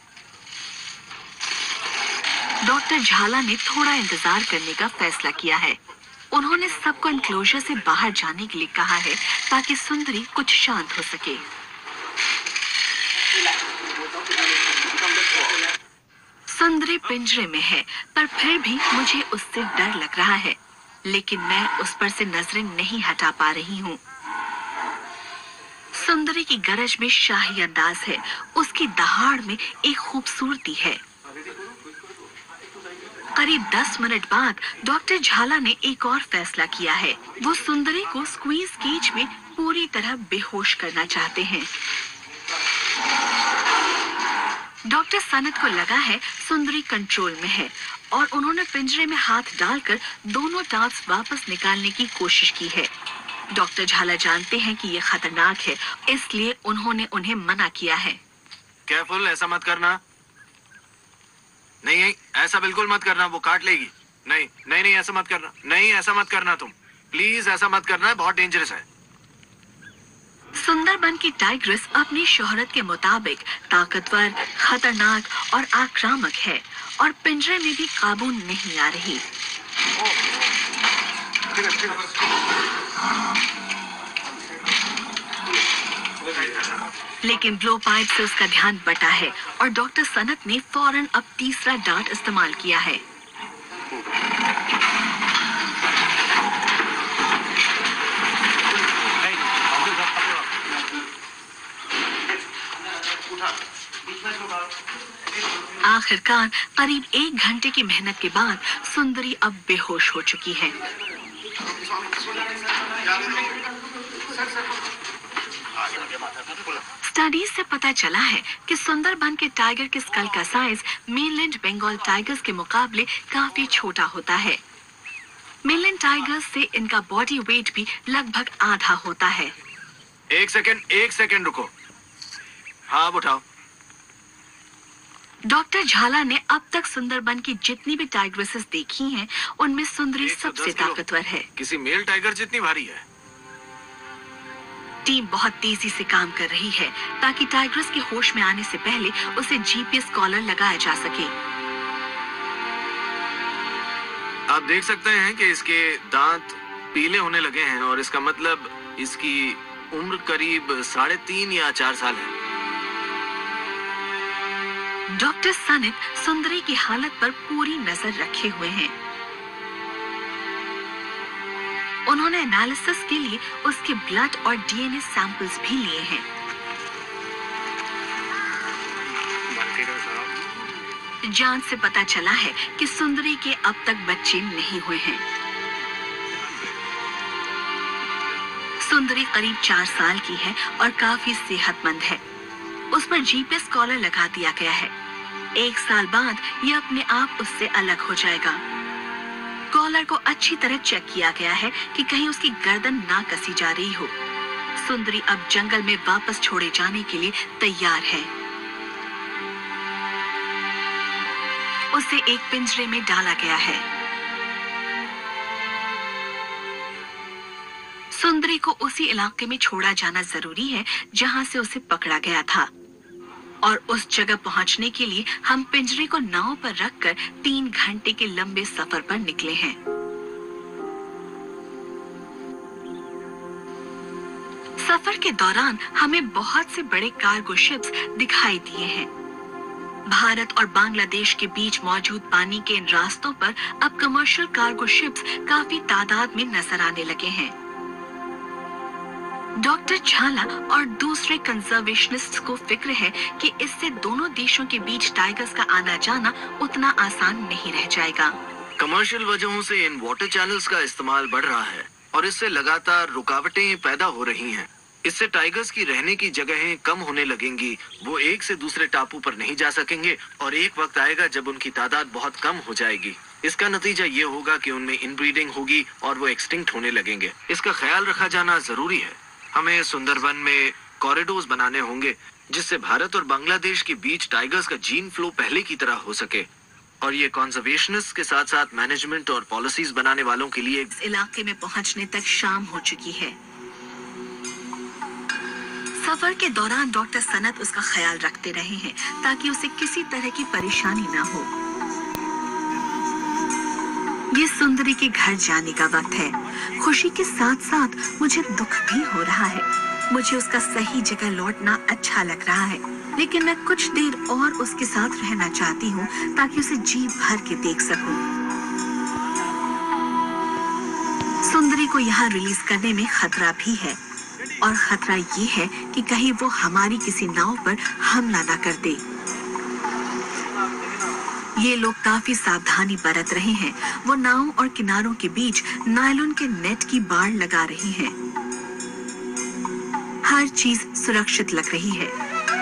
डॉक्टर झाला ने थोड़ा इंतजार करने का फैसला किया है। उन्होंने सबको एनक्लोजर से बाहर जाने के लिए कहा है ताकि सुंदरी कुछ शांत हो सके। सुंदरी पिंजरे में है, पर फिर भी मुझे उससे डर लग रहा है, लेकिन मैं उस पर से नजरें नहीं हटा पा रही हूँ। सुंदरी की गरज में शाही अंदाज है। उसकी दहाड़ में एक खूबसूरती है। करीब दस मिनट बाद डॉक्टर झाला ने एक और फैसला किया है। वो सुंदरी को स्क्वीज केज में पूरी तरह बेहोश करना चाहते हैं। डॉक्टर सनत को लगा है सुंदरी कंट्रोल में है और उन्होंने पिंजरे में हाथ डालकर दोनों डार्ट्स वापस निकालने की कोशिश की है। डॉक्टर झाला जानते हैं कि ये खतरनाक है, इसलिए उन्होंने उन्हें मना किया है। केयरफुल, ऐसा मत करना। नहीं नहीं, ऐसा बिल्कुल मत करना, वो काट लेगी। नहीं नहीं नहीं, ऐसा मत करना। नहीं, ऐसा मत करना तुम, प्लीज ऐसा मत करना, बहुत डेंजरस है। सुंदरबन की टाइग्रेस अपनी शोहरत के मुताबिक ताकतवर, खतरनाक और आक्रामक है और पिंजरे में भी काबू नहीं आ रही। लेकिन ब्लो पाइप से उसका ध्यान बटा है और डॉक्टर सनत ने फौरन अब तीसरा डार्ट इस्तेमाल किया है। आखिरकार करीब एक घंटे की मेहनत के बाद सुंदरी अब बेहोश हो चुकी है। स्टडीज से पता चला है कि सुंदरबन के टाइगर के स्कल का साइज मेनलैंड बंगाल टाइगर्स के मुकाबले काफी छोटा होता है। मेनलैंड टाइगर्स से इनका बॉडी वेट भी लगभग आधा होता है। एक सेकेंड, एक सेकेंड रुको। हाँ, अब उठाओ। डॉक्टर झाला ने अब तक सुंदरबन की जितनी भी टाइग्रेसेस देखी हैं, उनमें सुंदरी सबसे ताकतवर है। किसी मेल टाइगर जितनी भारी है। टीम बहुत तेजी से काम कर रही है ताकि टाइग्रेस के होश में आने से पहले उसे जीपीएस कॉलर लगाया जा सके। आप देख सकते हैं कि इसके दांत पीले होने लगे हैं और इसका मतलब इसकी उम्र करीब साढ़े तीन या चार साल है। डॉक्टर सनित सुंदरी की हालत पर पूरी नजर रखे हुए हैं। उन्होंने एनालिसिस के लिए उसके ब्लड और डीएनए सैंपल्स भी लिए हैं। जांच से पता चला है कि सुंदरी के अब तक बच्चे नहीं हुए हैं। सुंदरी करीब चार साल की है और काफी सेहतमंद है। उस पर जीपीएस कॉलर लगा दिया गया है। एक साल बाद यह अपने आप उससे अलग हो जाएगा। कॉलर को अच्छी तरह चेक किया गया है कि कहीं उसकी गर्दन ना कसी जा रही हो। सुंदरी अब जंगल में वापस छोड़े जाने के लिए तैयार है। उसे एक पिंजरे में डाला गया है। सुंदरी को उसी इलाके में छोड़ा जाना जरूरी है जहां से उसे पकड़ा गया था, और उस जगह पहुंचने के लिए हम पिंजरे को नाव पर रखकर तीन घंटे के लंबे सफर पर निकले हैं। सफर के दौरान हमें बहुत से बड़े कार्गो शिप्स दिखाई दिए हैं। भारत और बांग्लादेश के बीच मौजूद पानी के इन रास्तों पर अब कमर्शियल कार्गो शिप्स काफी तादाद में नजर आने लगे हैं। डॉक्टर झाला और दूसरे कंजर्वेशनिस्ट्स को फिक्र है कि इससे दोनों देशों के बीच टाइगर्स का आना जाना उतना आसान नहीं रह जाएगा। कमर्शियल वजहों से इन वाटर चैनल्स का इस्तेमाल बढ़ रहा है और इससे लगातार रुकावटें पैदा हो रही हैं। इससे टाइगर्स की रहने की जगहें कम होने लगेंगी। वो एक से दूसरे टापू पर नहीं जा सकेंगे और एक वक्त आएगा जब उनकी तादाद बहुत कम हो जाएगी। इसका नतीजा ये होगा कि उनमें इनब्रीडिंग होगी और वो एक्सटिंक्ट होने लगेंगे। इसका ख्याल रखा जाना जरूरी है। हमें सुंदरबन में कॉरिडोर्स बनाने होंगे जिससे भारत और बांग्लादेश के बीच टाइगर्स का जीन फ्लो पहले की तरह हो सके, और ये कंजर्वेशनिस्ट के साथ साथ मैनेजमेंट और पॉलिसीज बनाने वालों के लिए। इस इलाके में पहुंचने तक शाम हो चुकी है। सफर के दौरान डॉक्टर सनत उसका ख्याल रखते रहे हैं ताकि उसे किसी तरह की परेशानी ना हो। ये सुंदरी के घर जाने का वक्त है। खुशी के साथ साथ मुझे दुख भी हो रहा है। मुझे उसका सही जगह लौटना अच्छा लग रहा है, लेकिन मैं कुछ देर और उसके साथ रहना चाहती हूँ ताकि उसे जी भर के देख सकूं। सुंदरी को यहाँ रिलीज करने में खतरा भी है, और खतरा ये है कि कहीं वो हमारी किसी नाव पर हमला ना कर दे। ये लोग काफी सावधानी बरत रहे हैं। वो नाव और किनारों के बीच नायलॉन के नेट की बाड़ लगा रही हैं। हर चीज सुरक्षित लग रही है।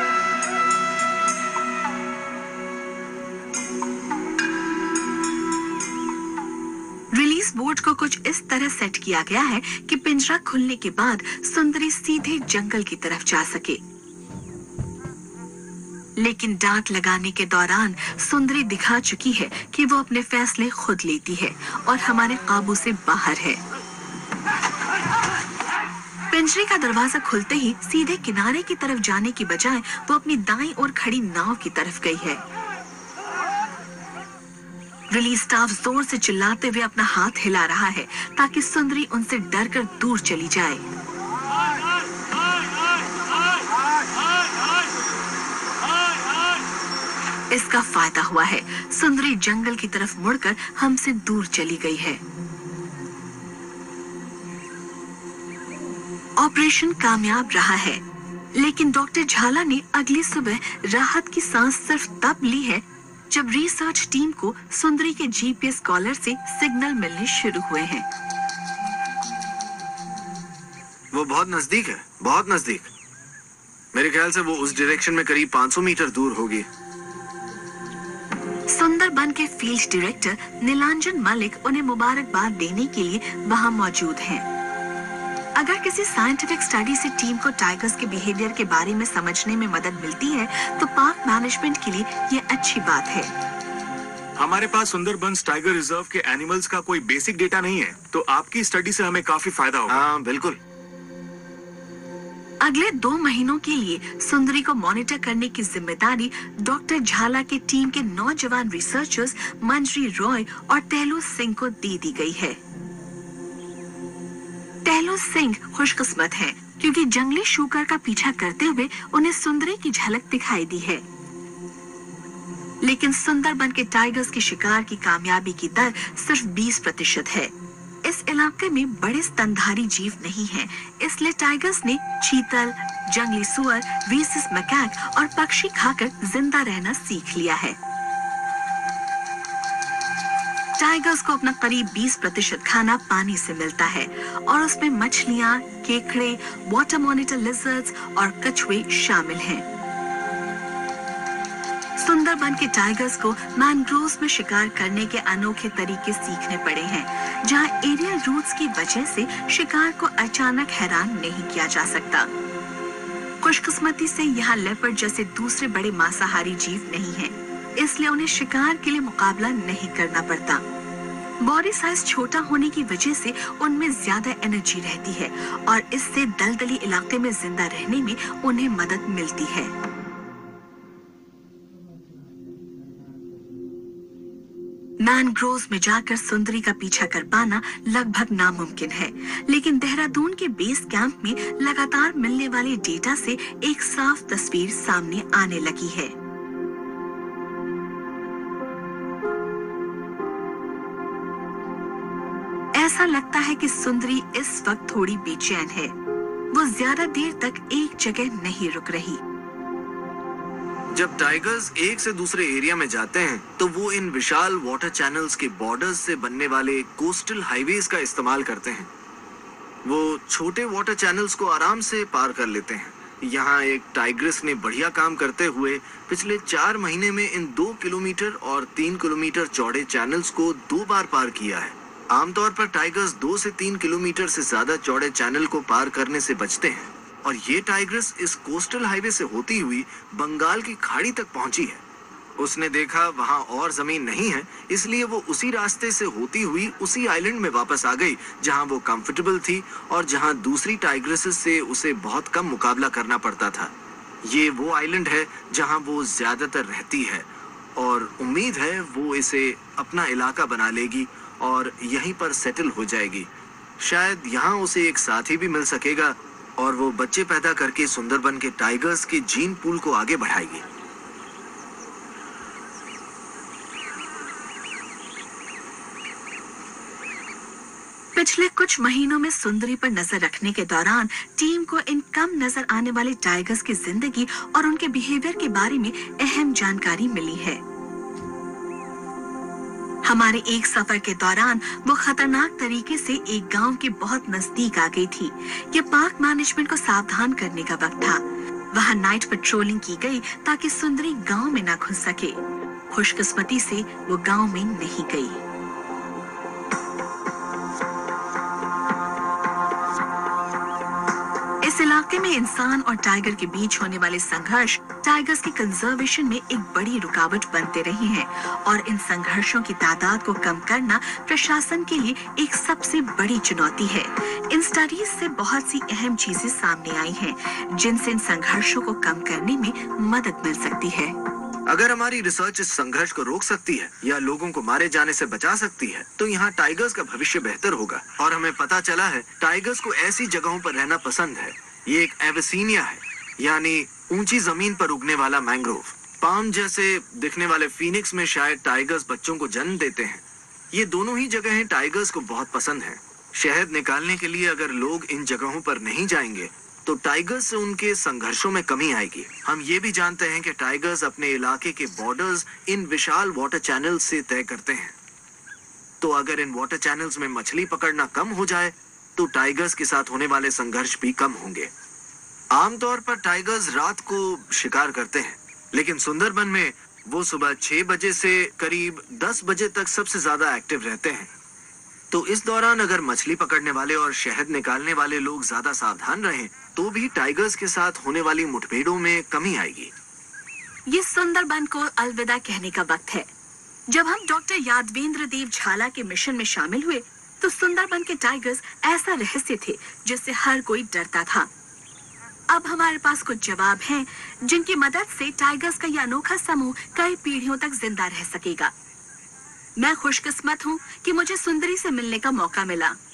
रिलीज बोर्ड को कुछ इस तरह सेट किया गया है कि पिंजरा खुलने के बाद सुंदरी सीधे जंगल की तरफ जा सके। लेकिन डांट लगाने के दौरान सुंदरी दिखा चुकी है कि वो अपने फैसले खुद लेती है और हमारे काबू से बाहर है। पिंजरे का दरवाजा खुलते ही सीधे किनारे की तरफ जाने की बजाय वो अपनी दाईं ओर खड़ी नाव की तरफ गई है। रिलीज स्टाफ जोर से चिल्लाते हुए अपना हाथ हिला रहा है ताकि सुंदरी उनसे डरकर दूर चली जाए। इसका फायदा हुआ है। सुंदरी जंगल की तरफ मुड़कर हमसे दूर चली गई है। ऑपरेशन कामयाब रहा है, लेकिन डॉक्टर झाला ने अगली सुबह राहत की सांस सिर्फ तब ली है जब रिसर्च टीम को सुंदरी के जीपीएस कॉलर से सिग्नल मिलने शुरू हुए हैं। वो बहुत नजदीक है, बहुत नजदीक। मेरे ख्याल से वो उस डायरेक्शन में करीब पाँच सौ मीटर दूर होगी। सुंदरबन के फील्ड डायरेक्टर नीलांजन मलिक उन्हें मुबारकबाद देने के लिए वहां मौजूद हैं। अगर किसी साइंटिफिक स्टडी से टीम को टाइगर्स के बिहेवियर के बारे में समझने में मदद मिलती है तो पार्क मैनेजमेंट के लिए ये अच्छी बात है। हमारे पास सुंदरबंस टाइगर रिजर्व के एनिमल्स का कोई बेसिक डेटा नहीं है, तो आपकी स्टडी से हमें काफी फायदा होगा। हाँ बिल्कुल। अगले दो महीनों के लिए सुंदरी को मॉनिटर करने की जिम्मेदारी डॉक्टर झाला की टीम के नौजवान रिसर्चर्स मंजरी रॉय और टहलू सिंह को दे दी गई है। टहलू सिंह खुशकिस्मत हैं क्योंकि जंगली शूकर का पीछा करते हुए उन्हें सुंदरी की झलक दिखाई दी है। लेकिन सुंदरबन के टाइगर्स की शिकार की कामयाबी की दर सिर्फ बीस प्रतिशत है। इस इलाके में बड़े स्तनधारी जीव नहीं हैं, इसलिए टाइगर्स ने चीतल, जंगली सुअर, वीसिस मैकाक और पक्षी खाकर जिंदा रहना सीख लिया है। टाइगर्स को अपना करीब बीस प्रतिशत खाना पानी से मिलता है और उसमें मछलियां, केकड़े, वाटर मॉनिटर लिजर्ड्स और कछुए शामिल हैं। सुंदरबन के टाइगर्स को मैनग्रोव्स में शिकार करने के अनोखे तरीके सीखने पड़े हैं, जहां एरियल रूट्स की वजह से शिकार को अचानक हैरान नहीं किया जा सकता। खुशकिस्मती से यहाँ लेपर्ड जैसे दूसरे बड़े मांसाहारी जीव नहीं हैं, इसलिए उन्हें शिकार के लिए मुकाबला नहीं करना पड़ता। बॉडी साइज छोटा होने की वजह से उनमें ज्यादा एनर्जी रहती है और इससे दलदली इलाके में जिंदा रहने में उन्हें मदद मिलती है। मैनग्रोव्स में जाकर सुंदरी का पीछा कर पाना लगभग नामुमकिन है, लेकिन देहरादून के बेस कैंप में लगातार मिलने वाले डेटा से एक साफ तस्वीर सामने आने लगी है। ऐसा लगता है कि सुंदरी इस वक्त थोड़ी बेचैन है। वो ज्यादा देर तक एक जगह नहीं रुक रही। जब टाइगर्स एक से दूसरे एरिया में जाते हैं तो वो इन विशाल वाटर चैनल्स के बॉर्डर्स से बनने वाले कोस्टल हाईवेज का इस्तेमाल करते हैं। वो छोटे वाटर चैनल्स को आराम से पार कर लेते हैं। यहाँ एक टाइग्रेस ने बढ़िया काम करते हुए पिछले चार महीने में इन दो किलोमीटर और तीन किलोमीटर चौड़े चैनल्स को दो बार पार किया है। आमतौर पर टाइगर्स दो से तीन किलोमीटर से ज्यादा चौड़े चैनल को पार करने से बचते हैं और ये टाइग्रेस इस कोस्टल हाईवे से होती हुई बंगाल की खाड़ी तक पहुंची है। उसने देखा वहां और जमीन नहीं है, इसलिए वो उसी रास्ते से होती हुई उसी आइलैंड में वापस आ गई जहां वो कंफर्टेबल थी और जहां दूसरी टाइग्रेसेस से उसे बहुत कम मुकाबला करना पड़ता था। ये वो आइलैंड है जहां वो ज्यादातर रहती है और उम्मीद है वो इसे अपना इलाका बना लेगी और यहीं पर सेटल हो जाएगी। शायद यहाँ उसे एक साथी भी मिल सकेगा और वो बच्चे पैदा करके सुंदरबन के टाइगर्स के जीन पूल को आगे बढ़ाएगी। पिछले कुछ महीनों में सुंदरी पर नजर रखने के दौरान टीम को इन कम नजर आने वाले टाइगर्स की जिंदगी और उनके बिहेवियर के बारे में अहम जानकारी मिली है। हमारे एक सफर के दौरान वो खतरनाक तरीके से एक गांव के बहुत नजदीक आ गई थी। ये पार्क मैनेजमेंट को सावधान करने का वक्त था। वहाँ नाइट पेट्रोलिंग की गई ताकि सुंदरी गांव में न घुस सके। खुशकिस्मती से वो गांव में नहीं गई। इस इलाके में इंसान और टाइगर के बीच होने वाले संघर्ष टाइगर्स की कंजर्वेशन में एक बड़ी रुकावट बनते रहे हैं और इन संघर्षों की तादाद को कम करना प्रशासन के लिए एक सबसे बड़ी चुनौती है। इन स्टडीज से बहुत सी अहम चीजें सामने आई हैं, जिनसे इन संघर्षों को कम करने में मदद मिल सकती है। अगर हमारी रिसर्च इस संघर्ष को रोक सकती है या लोगों को मारे जाने से बचा सकती है तो यहाँ टाइगर्स का भविष्य बेहतर होगा। और हमें पता चला है टाइगर्स को ऐसी जगहों पर रहना पसंद है। ये एक एविसीनिया है, यानी ऊंची जमीन पर उगने वाला मैंग्रोव। पाम जैसे दिखने वाले फीनिक्स में शायद टाइगर्स बच्चों को जन्म देते हैं। ये दोनों ही जगहें टाइगर्स को बहुत पसंद हैं। शहद निकालने के लिए अगर लोग इन जगहों पर नहीं जाएंगे तो टाइगर्स से उनके संघर्षों में कमी आएगी। हम ये भी जानते हैं कि टाइगर्स अपने इलाके के बॉर्डर्स इन विशाल वाटर चैनल्स से तय करते हैं। तो अगर इन वाटर चैनल्स में मछली पकड़ना कम हो जाए तो टाइगर्स के साथ होने वाले संघर्ष भी कम होंगे। आमतौर पर टाइगर्स रात को शिकार करते हैं, लेकिन सुंदरबन में वो सुबह छह बजे से करीब दस बजे तक सबसे ज्यादा एक्टिव रहते हैं। तो इस दौरान अगर मछली पकड़ने वाले और शहद निकालने वाले लोग ज्यादा सावधान रहें तो भी टाइगर्स के साथ होने वाली मुठभेड़ों में कमी आएगी। ये सुंदरबन को अलविदा कहने का वक्त है। जब हम डॉक्टर यादवेंद्र देव झाला के मिशन में शामिल हुए तो सुंदरबन के टाइगर्स ऐसा रहस्य थे जिससे हर कोई डरता था। अब हमारे पास कुछ जवाब हैं, जिनकी मदद से टाइगर्स का यह अनोखा समूह कई पीढ़ियों तक जिंदा रह सकेगा। मैं खुशकिस्मत हूँ कि मुझे सुंदरी से मिलने का मौका मिला।